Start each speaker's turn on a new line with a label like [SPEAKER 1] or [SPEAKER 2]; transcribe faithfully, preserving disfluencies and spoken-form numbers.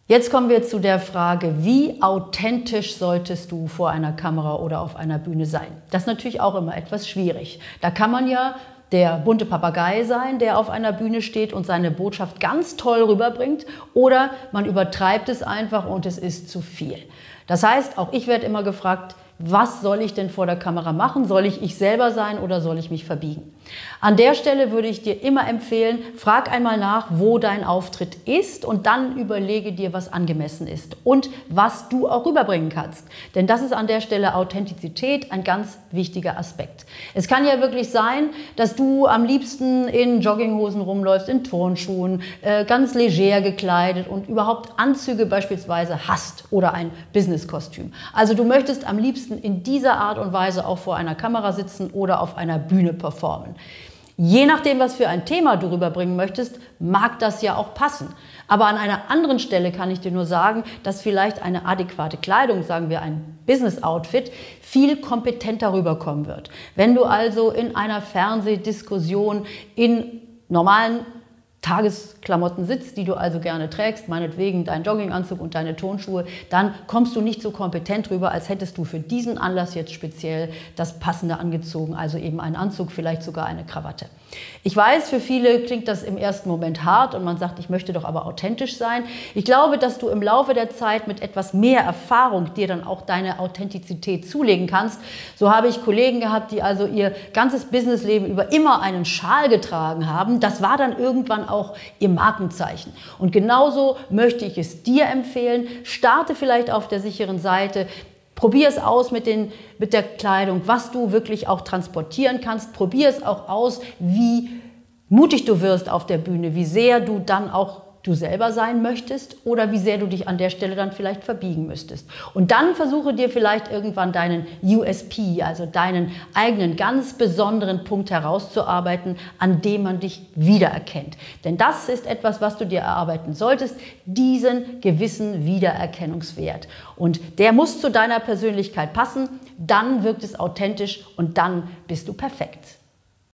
[SPEAKER 1] Jetzt kommen wir zu der Frage, wie authentisch solltest du vor einer Kamera oder auf einer Bühne sein? Das ist natürlich auch immer etwas schwierig. Da kann man ja der bunte Papagei sein, der auf einer Bühne steht und seine Botschaft ganz toll rüberbringt, oder man übertreibt es einfach und es ist zu viel. Das heißt, auch ich werde immer gefragt, was soll ich denn vor der Kamera machen? Soll ich ich selber sein oder soll ich mich verbiegen? An der Stelle würde ich dir immer empfehlen, frag einmal nach, wo dein Auftritt ist und dann überlege dir, was angemessen ist und was du auch rüberbringen kannst. Denn das ist an der Stelle Authentizität ein ganz wichtiger Aspekt. Es kann ja wirklich sein, dass du am liebsten in Jogginghosen rumläufst, in Turnschuhen, äh, ganz leger gekleidet und überhaupt Anzüge beispielsweise hast oder ein Businesskostüm. Also du möchtest am liebsten in dieser Art und Weise auch vor einer Kamera sitzen oder auf einer Bühne performen. Je nachdem, was für ein Thema du rüberbringen möchtest, mag das ja auch passen. Aber an einer anderen Stelle kann ich dir nur sagen, dass vielleicht eine adäquate Kleidung, sagen wir ein Business-Outfit, viel kompetenter rüberkommen wird. Wenn du also in einer Fernsehdiskussion in normalen Tagesklamotten sitzt, die du also gerne trägst, meinetwegen dein Jogginganzug und deine Turnschuhe, dann kommst du nicht so kompetent rüber, als hättest du für diesen Anlass jetzt speziell das Passende angezogen, also eben einen Anzug, vielleicht sogar eine Krawatte. Ich weiß, für viele klingt das im ersten Moment hart und man sagt, ich möchte doch aber authentisch sein. Ich glaube, dass du im Laufe der Zeit mit etwas mehr Erfahrung dir dann auch deine Authentizität zulegen kannst. So habe ich Kollegen gehabt, die also ihr ganzes Businessleben über immer einen Schal getragen haben. Das war dann irgendwann auch ihr Markenzeichen. Und genauso möchte ich es dir empfehlen. Starte vielleicht auf der sicheren Seite. Probier es aus mit, den, mit der Kleidung, was du wirklich auch transportieren kannst. Probier es auch aus, wie mutig du wirst auf der Bühne, wie sehr du dann auch du selber sein möchtest oder wie sehr du dich an der Stelle dann vielleicht verbiegen müsstest. Und dann versuche dir vielleicht irgendwann deinen U S P, also deinen eigenen ganz besonderen Punkt herauszuarbeiten, an dem man dich wiedererkennt. Denn das ist etwas, was du dir erarbeiten solltest, diesen gewissen Wiedererkennungswert. Und der muss zu deiner Persönlichkeit passen, dann wirkt es authentisch und dann bist du perfekt.